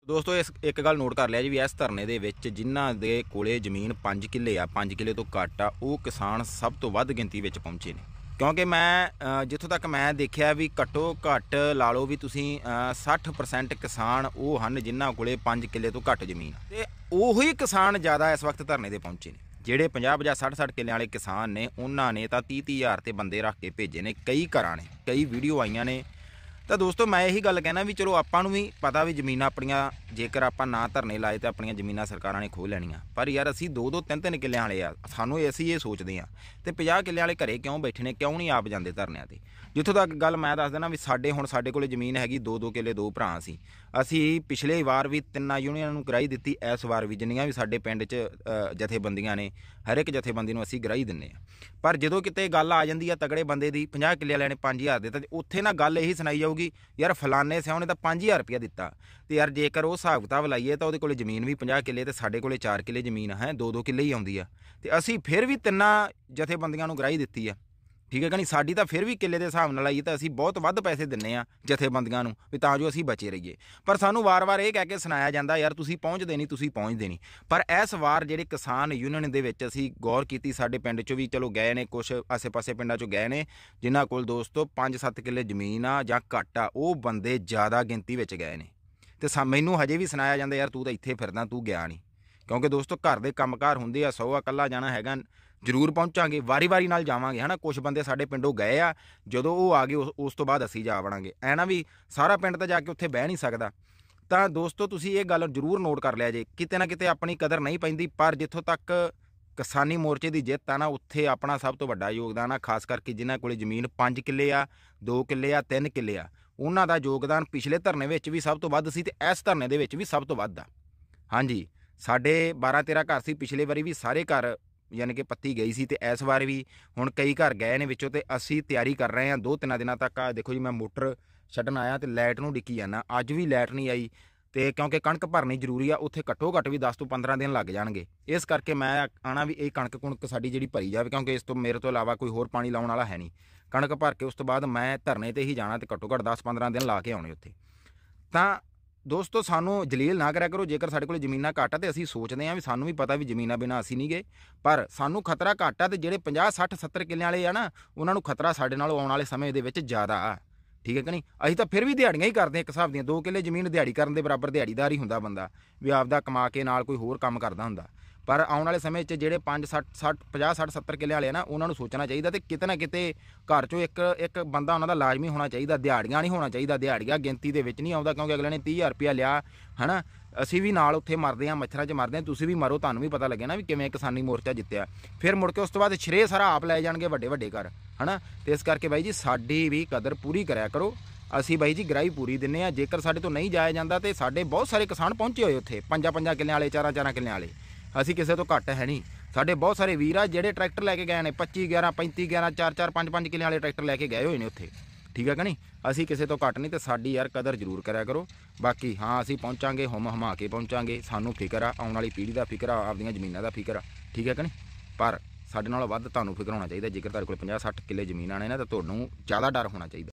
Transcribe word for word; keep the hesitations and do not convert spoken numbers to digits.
ਦੋਸਤੋ ਇਸ ਇੱਕ ਗੱਲ ਨੋਟ ਕਰ ਲਿਆ ਜੀ ਵੀ ਇਸ ਧਰਨੇ ਦੇ ਵਿੱਚ ਜਿਨ੍ਹਾਂ ਦੇ ਕੋਲੇ ਜ਼ਮੀਨ ਪੰਜ ਕਿੱਲੇ ਆ ਪੰਜ ਕਿੱਲੇ ਤੋਂ ਘੱਟ ਆ ਉਹ ਕਿਸਾਨ ਸਭ ਤੋਂ ਵੱਧ ਗਿਣਤੀ ਵਿੱਚ ਪਹੁੰਚੇ ਨੇ। ਕਿਉਂਕਿ ਮੈਂ ਜਿੱਥੋਂ ਤੱਕ ਮੈਂ ਦੇਖਿਆ ਵੀ ਘੱਟੋ ਘੱਟ ਲਾ ਲਓ ਵੀ ਤੁਸੀਂ ਸੱਠ ਪਰਸੈਂਟ ਕਿਸਾਨ ਉਹ ਹਨ ਜਿਨ੍ਹਾਂ ਕੋਲੇ ਪੰਜ ਕਿੱਲੇ ਤੋਂ ਘੱਟ ਜ਼ਮੀਨ ਤੇ ਉਹੀ ਕਿਸਾਨ ਜ਼ਿਆਦਾ ਇਸ ਵਕਤ ਧਰਨੇ ਤੇ ਪਹੁੰਚੇ ਨੇ। ਜਿਹੜੇ ਪੰਜਾਹ ਪੰਜਾਹ ਸੱਠ ਸੱਠ ਕਿੱਲਿਆਂ ਵਾਲੇ ਕਿਸਾਨ ਨੇ ਉਹਨਾਂ ਨੇ ਤਾਂ ਤੀਹ ਤੀਹ ਹਜ਼ਾਰ ਤੇ ਬੰਦੇ ਰੱਖ ਕੇ ਭੇਜੇ ਨੇ। ਕਈ ਘਰਾਂ ਨੇ ਕਈ ਵੀਡੀਓ ਆਈਆਂ ਨੇ। ਤਾਂ ਦੋਸਤੋ ਮੈਂ ਇਹੀ ਗੱਲ ਕਹਿਣਾ ਵੀ ਚਲੋ ਆਪਾਂ ਨੂੰ ਵੀ ਪਤਾ ਵੀ ਜ਼ਮੀਨਾਂ ਆਪਣੀਆਂ ਜੇਕਰ ਆਪਾਂ ਨਾ ਧਰਨੇ ਲਾਏ ਤਾਂ ਆਪਣੀਆਂ ਜ਼ਮੀਨਾਂ ਸਰਕਾਰਾਂ ਨੇ ਖੋਹ ਲੈਣੀਆਂ। ਪਰ ਯਾਰ ਅਸੀਂ ਦੋ ਦੋ ਤਿੰਨ ਤਿੰਨ ਕਿੱਲਿਆਂ ਵਾਲੇ ਆ, ਸਾਨੂੰ ਅਸੀਂ ਇਹ ਸੋਚਦੇ ਹਾਂ ਤੇ ਪੰਜਾਹ ਕਿੱਲਿਆਂ ਵਾਲੇ ਘਰੇ ਕਿਉਂ ਬੈਠੇ ਨੇ, ਕਿਉਂ ਨਹੀਂ ਆਪ ਜਾਂਦੇ ਧਰਨਿਆਂ ਤੇ। ਜਿੱਥੋਂ ਤੱਕ ਗੱਲ ਮੈਂ ਦੱਸ ਦੇਣਾ ਵੀ ਸਾਡੇ ਹੁਣ ਸਾਡੇ ਕੋਲ ਜ਼ਮੀਨ ਹੈਗੀ ਦੋ ਦੋ ਕਿੱਲੇ, ਦੋ ਭਰਾ ਸੀ। ਅਸੀਂ ਪਿਛਲੇ ਵਾਰ ਵੀ ਤਿੰਨਾਂ ਯੂਨੀਅਨਾਂ ਨੂੰ ਗਰਾਹੀ ਦਿੱਤੀ, ਇਸ ਵਾਰ ਵੀ ਜਿੰਨੀਆਂ ਵੀ ਸਾਡੇ ਪਿੰਡ 'ਚ ਜਥੇਬੰਦੀਆਂ ਨੇ ਹਰ ਇੱਕ ਜਥੇਬੰਦੀ ਨੂੰ ਅਸੀਂ ਗਰਾਹੀ ਦਿੰਦੇ ਹਾਂ। ਪਰ ਜਦੋਂ ਕਿਤੇ ਗੱਲ ਆ ਜਾਂਦੀ ਆ ਤਗੜੇ ਬੰਦੇ ਦੀ ਪੰਜਾਹ ਕਿੱਲੇ ਵਾਲਿਆਂ ਨੇ ਪੰਜ ਹਜ਼ਾਰ ਦਿੱਤਾ ਤੇ ਉੱਥੇ ਨਾ ਗੱਲ ਇਹੀ ਸੁਣਾਈ ਜਾਊਗੀ ਯਾਰ ਫਲਾਨੇ ਸਿਆਹ ਨੇ ਤਾਂ ਪੰਜ ਹਜ਼ਾਰ ਰੁਪਇਆ ਦਿੱਤਾ। ਤੇ ਯਾਰ ਜੇਕਰ ਉਹ ਹਿਸਾਬ ਕਿਤਾਬ ਲਾਈਏ ਤਾਂ ਉਹਦੇ ਕੋਲ ਜ਼ਮੀਨ ਵੀ ਪੰਜਾਹ ਕਿੱਲੇ ਤੇ ਸਾਡੇ ਕੋਲੇ ਚਾਰ ਕਿੱਲੇ ਜ਼ਮੀਨ ਹੈ, ਦੋ ਦੋ ਕਿੱਲੇ ਹੀ ਆਉਂਦੀ ਆ। ਤੇ ਅਸੀਂ ਫਿਰ ਵੀ ਤਿੰਨਾਂ ਜਥੇਬੰਦੀਆਂ ਨੂੰ ਗਰਾਹੀ ਦਿੱਤੀ ਆ, ਠੀਕ ਹੈ ਕਿ ਨਹੀਂ। ਸਾਡੀ ਤਾਂ ਫਿਰ ਵੀ ਕਿੱਲੇ ਦੇ ਹਿਸਾਬ ਨਾਲ ਆਈਏ ਤਾਂ ਅਸੀਂ ਬਹੁਤ ਵੱਧ ਪੈਸੇ ਦਿੰਦੇ ਹਾਂ ਜਥੇਬੰਦੀਆਂ ਨੂੰ ਵੀ ਤਾਂ ਜੋ ਅਸੀਂ ਬਚੇ ਰਹੀਏ। ਪਰ ਸਾਨੂੰ ਵਾਰ-ਵਾਰ ਇਹ ਕਹਿ ਕੇ ਸੁਣਾਇਆ ਜਾਂਦਾ ਯਾਰ ਤੁਸੀਂ ਪਹੁੰਚਦੇ ਨਹੀਂ ਤੁਸੀਂ ਪਹੁੰਚਦੇ ਨਹੀਂ। ਪਰ ਇਸ ਵਾਰ ਜਿਹੜੇ ਕਿਸਾਨ ਯੂਨੀਅਨ ਦੇ ਵਿੱਚ ਅਸੀਂ ਗੌਰ ਕੀਤੀ, ਸਾਡੇ ਪਿੰਡ 'ਚੋਂ ਵੀ ਚਲੋ ਗਏ ਨੇ ਕੁਛ ਆਸੇ ਪਾਸੇ ਪਿੰਡਾਂ 'ਚੋਂ ਗਏ ਨੇ ਜਿਨ੍ਹਾਂ ਕੋਲ ਦੋਸਤੋ ਪੰਜ ਸੱਤ ਕਿੱਲੇ ਜ਼ਮੀਨ ਆ ਜਾਂ ਘੱਟ ਆ, ਉਹ ਬੰਦੇ ਜ਼ਿਆਦਾ ਗਿਣਤੀ ਵਿੱਚ ਗਏ ਨੇ। ਤੇ ਸਾ ਮੈਨੂੰ ਹਜੇ ਵੀ ਸੁਣਾਇਆ ਜਾਂਦਾ ਯਾਰ ਤੂੰ ਤਾਂ ਇੱਥੇ ਫਿਰਦਾ ਤੂੰ ਗਿਆ ਨਹੀਂ। ਕਿਉਂਕਿ ਦੋਸਤੋ ਘਰ ਦੇ ਕੰਮਕਾਰ ਹੁੰਦੇ ਆ, ਸੌ ਆ ਇਕੱਲਾ ਜਾਣਾ ਹੈਗਾ ਜ਼ਰੂਰ ਪਹੁੰਚਾਂਗੇ, ਵਾਰੀ ਵਾਰੀ ਨਾਲ ਜਾਵਾਂਗੇ ਹੈ ਨਾ। ਕੁਛ ਬੰਦੇ ਸਾਡੇ ਪਿੰਡੋਂ ਗਏ ਆ, ਜਦੋਂ ਉਹ ਆ ਗਏ ਉਸ ਤੋਂ ਬਾਅਦ ਅਸੀਂ ਜਾ ਵੜਾਂਗੇ। ਐ ਨਾ ਵੀ ਸਾਰਾ ਪਿੰਡ ਤਾਂ ਜਾ ਕੇ ਉੱਥੇ ਬਹਿ ਨਹੀਂ ਸਕਦਾ। ਤਾਂ ਦੋਸਤੋ ਤੁਸੀਂ ਇਹ ਗੱਲ ਜ਼ਰੂਰ ਨੋਟ ਕਰ ਲਿਆ ਜੇ, ਕਿਤੇ ਨਾ ਕਿਤੇ ਆਪਣੀ ਕਦਰ ਨਹੀਂ ਪੈਂਦੀ ਪਰ ਜਿੱਥੋਂ ਤੱਕ ਕਿਸਾਨੀ ਮੋਰਚੇ ਦੀ ਜਿੱਤ ਆ ਨਾ ਉੱਥੇ ਆਪਣਾ ਸਭ ਤੋਂ ਵੱਡਾ ਯੋਗਦਾਨ ਆ। ਖਾਸ ਕਰਕੇ ਜਿਨ੍ਹਾਂ ਕੋਲ ਜ਼ਮੀਨ ਪੰਜ ਕਿੱਲੇ ਆ, ਦੋ ਕਿੱਲੇ ਆ, ਤਿੰਨ ਕਿੱਲੇ ਆ, ਉਹਨਾਂ ਦਾ ਯੋਗਦਾਨ ਪਿਛਲੇ ਧਰਨੇ ਵਿੱਚ ਵੀ ਸਭ ਤੋਂ ਵੱਧ ਸੀ ਤੇ ਇਸ ਧਰਨੇ ਦੇ ਵਿੱਚ ਵੀ ਸਭ ਤੋਂ ਵੱਧ ਆ। ਹਾਂਜੀ ਸਾਡੇ ਬਾਰਾਂ ਤੇਰਾਂ ਘਰ ਸੀ, ਪਿਛਲੇ ਵਾਰੀ ਵੀ ਸਾਰੇ ਘਰ ਯਾਨੀ ਕਿ ਪੱਤੀ ਗਈ ਸੀ ਤੇ ਇਸ ਵਾਰ ਵੀ ਹੁਣ ਕਈ ਘਰ ਗਏ ਨੇ ਵਿੱਚੋਂ। ਤੇ ਅਸੀਂ ਤਿਆਰੀ ਕਰ ਰਹੇ ਹਾਂ ਦੋ ਤਿੰਨਾਂ ਦਿਨਾਂ ਤੱਕ। ਆ ਦੇਖੋ ਜੀ ਮੈਂ ਮੋਟਰ ਛੱਡਣ ਆਇਆ ਤੇ ਲਾਈਟ ਨੂੰ ਡਿੱਕੀ ਜਾਂਦਾ, ਅੱਜ ਵੀ ਲਾਈਟ ਨਹੀਂ ਆਈ। ਤੇ ਕਿਉਂਕਿ ਕਣਕ ਭਰਨੀ ਜ਼ਰੂਰੀ ਆ, ਉੱਥੇ ਘੱਟੋ ਘੱਟ ਵੀ ਦਸ ਤੋਂ ਪੰਦਰਾਂ ਦਿਨ ਲੱਗ ਜਾਣਗੇ। ਇਸ ਕਰਕੇ ਮੈਂ ਆਣਾ ਵੀ ਇਹ ਕਣਕ ਕੁਣਕ ਸਾਡੀ ਜਿਹੜੀ ਭਰੀ ਜਾਵੇ, ਕਿਉਂਕਿ ਇਸ ਤੋਂ ਮੇਰੇ ਤੋਂ ਇਲਾਵਾ ਕੋਈ ਹੋਰ ਪਾਣੀ ਲਾਉਣ ਵਾਲਾ ਹੈ ਨਹੀਂ। ਕਣਕ ਭਰ ਕੇ ਉਸ ਤੋਂ ਬਾਅਦ ਮੈਂ ਧਰਨੇ ਤੇ ਹੀ ਜਾਣਾ ਤੇ ਘੱਟੋ ਘੱਟ ਦਸ ਪੰਦਰਾਂ ਦਿਨ ਲਾ ਕੇ ਆਉਣੇ ਉੱਥੇ। ਤਾਂ ਦੋਸਤੋ ਸਾਨੂੰ ਜਲੀਲ ਨਾ ਕਰਿਆ ਕਰੋ। ਜੇਕਰ ਸਾਡੇ ਕੋਲ ਜ਼ਮੀਨਾਂ ਘੱਟ ਆ ਤੇ ਅਸੀਂ ਸੋਚਦੇ ਹਾਂ ਵੀ ਸਾਨੂੰ ਵੀ ਪਤਾ ਵੀ ਜ਼ਮੀਨਾਂ ਬਿਨਾਂ ਅਸੀਂ ਨਹੀਂ ਗਏ, ਪਰ ਸਾਨੂੰ ਖਤਰਾ ਘੱਟ ਆ। ਤੇ ਜਿਹੜੇ ਪੰਜਾਹ ਸੱਠ ਸੱਤਰ ਕਿੱਲਿਆਂ ਵਾਲੇ ਆ ਨਾ ਉਹਨਾਂ ਨੂੰ ਖਤਰਾ ਸਾਡੇ ਨਾਲ ਆਉਣ ਵਾਲੇ ਸਮੇਂ ਦੇ ਵਿੱਚ ਜ਼ਿਆਦਾ ਆ, ਠੀਕ ਹੈ ਕਿ ਨਹੀਂ। ਅਸੀਂ ਤਾਂ ਫਿਰ ਵੀ ਦਿਹਾੜੀਆਂ ਹੀ ਕਰਦੇ ਇੱਕ ਹਿਸਾਬ ਦੀਆਂ, ਦੋ ਕਿੱਲੇ ਜ਼ਮੀਨ ਦਿਹਾੜੀ ਕਰਨ ਦੇ ਬਰਾਬਰ ਦਿਹਾੜੀਦਾਰ ਹੀ ਹੁੰਦਾ ਬੰਦਾ, ਵੀ ਆਪਦਾ ਕਮਾ ਕੇ ਨਾਲ ਕੋਈ ਹੋਰ ਕੰਮ ਕਰਦਾ ਹੁੰਦਾ। ਪਰ ਆਉਣ ਵਾਲੇ ਸਮੇਂ 'ਚ ਜਿਹੜੇ ਪੰਜ ਸੱਠ ਸੱਠ ਪੰਜਾਹ ਸੱਠ ਸੱਤਰ ਕਿੱਲੇ ਵਾਲੇ ਆ ਨਾ ਉਹਨਾਂ ਨੂੰ ਸੋਚਣਾ ਚਾਹੀਦਾ ਤੇ ਕਿਤੇ ਨਾ ਕਿਤੇ ਘਰ 'ਚੋਂ ਇੱਕ ਇੱਕ ਬੰਦਾ ਉਹਨਾਂ ਦਾ ਲਾਜ਼ਮੀ ਹੋਣਾ ਚਾਹੀਦਾ। ਦਿਹਾੜੀਆਂ ਨਹੀਂ ਹੋਣਾ ਚਾਹੀਦਾ, ਦਿਹਾੜੀਆਂ ਗਿਣਤੀ ਦੇ ਵਿੱਚ ਨਹੀਂ ਆਉਂਦਾ, ਕਿਉਂਕਿ ਅਗਲੇ ਨੇ ਤੀਹ ਹਜ਼ਾਰ ਰੁਪਇਆ ਲਿਆ ਹੈ ਨਾ। ਅਸੀਂ ਵੀ ਨਾਲ ਉੱਥੇ ਮਰਦੇ ਹਾਂ, ਮੱਛਰਾਂ 'ਚ ਮਰਦੇ ਹਾਂ, ਤੁਸੀਂ ਵੀ ਮਰੋ, ਤੁਹਾਨੂੰ ਵੀ ਪਤਾ ਲੱਗੇ ਨਾ ਵੀ ਕਿਵੇਂ ਕਿਸਾਨੀ ਮੋਰਚਾ ਜਿੱਤਿਆ। ਫਿਰ ਮੁੜ ਕੇ ਉਸ ਤੋਂ ਬਾਅਦ ਸ਼੍ਰੇ ਸਾਰਾ ਆਪ ਲੈ ਜਾਣਗੇ ਵੱਡੇ ਵੱਡੇ ਘਰ ਹੈ ਨਾ। ਤੇ ਇਸ ਕਰਕੇ ਬਾਈ ਜੀ ਸਾਡੀ ਵੀ ਕਦਰ ਪੂਰੀ ਕਰਿਆ ਕਰੋ। ਅਸੀਂ ਬਾਈ ਜੀ ਗਰਾਹੀ ਪੂਰੀ ਦਿੰਦੇ ਹਾਂ। ਜੇਕਰ ਸਾਡੇ ਤੋਂ ਨਹੀਂ ਜਾਇਆ ਜਾਂਦਾ ਤੇ ਸਾਡੇ ਬਹੁਤ ਸਾਰੇ ਕਿਸਾਨ ਪਹੁੰਚੇ ਹੋਏ ਉੱਥੇ, ਪੰਜਾਂ ਪੰਜਾਂ ਕਿੱਲਿਆਂ ਵਾਲੇ, ਚਾਰਾਂ ਚਾਰਾਂ ਕਿੱਲਿਆਂ ਵਾਲੇ। ਅਸੀਂ ਕਿਸੇ ਤੋਂ ਘੱਟ ਹੈ ਨਹੀਂ। ਸਾਡੇ ਬਹੁਤ ਸਾਰੇ ਵੀਰ ਆ ਜਿਹੜੇ ਟਰੈਕਟਰ ਲੈ ਕੇ ਗਏ ਨੇ, ਪੱਚੀ ਗਿਆਰਾਂ ਪੈਂਤੀ ਗਿਆਰਾਂ ਚਾਰ ਚਾਰ ਪੰਜ ਪੰਜ ਕਿੱਲਿਆਂ ਵਾਲੇ ਟਰੈਕਟਰ ਲੈ ਕੇ ਗਏ ਹੋਏ ਨੇ ਉੱਥੇ, ਠੀਕ ਹੈ ਕਿ ਨਹੀਂ। ਅਸੀਂ ਕਿਸੇ ਤੋਂ ਘੱਟ ਨਹੀਂ ਤੇ ਸਾਡੀ ਯਾਰ ਕਦਰ ਜ਼ਰੂਰ ਕਰਿਆ ਕਰੋ। ਬਾਕੀ ਹਾਂ ਅਸੀਂ ਪਹੁੰਚਾਂਗੇ, ਹੁਮ ਹਮਾ ਕੇ ਪਹੁੰਚਾਂਗੇ। ਸਾਨੂੰ ਫਿਕਰ ਆ, ਆਉਣ ਵਾਲੀ ਪੀੜ੍ਹੀ ਦਾ ਫਿਕਰ ਆ, ਆਪਦੀਆਂ ਜ਼ਮੀਨਾਂ ਦਾ ਫਿਕਰ ਆ, ਠੀਕ ਹੈ ਕਿ ਨਹੀਂ। ਪਰ ਸਾਡੇ ਨਾਲੋਂ ਵੱਧ ਤੁਹਾਨੂੰ ਫਿਕਰ ਹੋਣਾ ਚਾਹੀਦਾ। ਜੇਕਰ ਤੁਹਾਡੇ ਕੋਲ ਪੰਜਾਹ ਸੱਠ ਕਿੱਲੇ ਜ਼ਮੀਨ ਆਣੇ ਨਾ ਤਾਂ ਤੁਹਾਨੂੰ ਜ਼ਿਆਦਾ ਡਰ ਹੋਣਾ ਚਾਹੀਦਾ।